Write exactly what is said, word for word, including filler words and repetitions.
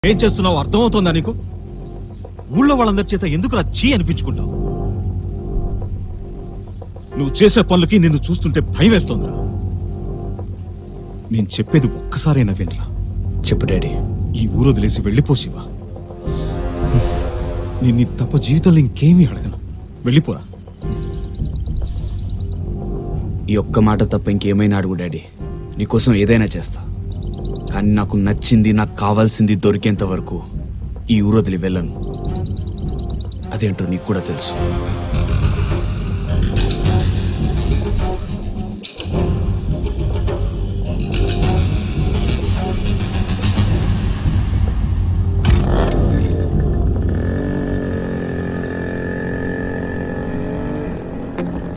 ఏం చేస్తున్నావు అర్థమవుతోందా నీకు? ఊళ్ళో వాళ్ళందరి చేత ఎందుకు రా చీ అనిపించుకుంటావు? నువ్వు చేసే పనులకి నిన్ను చూస్తుంటే భయం వేస్తోందిరా. నేను చెప్పేది ఒక్కసారైనా వినరా. చెప్పు డాడీ. ఈ ఊరు వదిలేసి వెళ్ళిపో శివ. నేను నీ తప్ప జీవితంలో ఇంకేమీ అడగను. వెళ్ళిపోరా. ఈ ఒక్క మాట తప్ప ఇంకేమైనా అడుగు డాడీ, నీకోసం ఏదైనా చేస్తా. కానీ నాకు నచ్చింది, నాకు కావాల్సింది దొరికేంత వరకు ఈ ఊరు వదిలి వెళ్ళను. అదేంటో నీకు కూడా తెలుసు.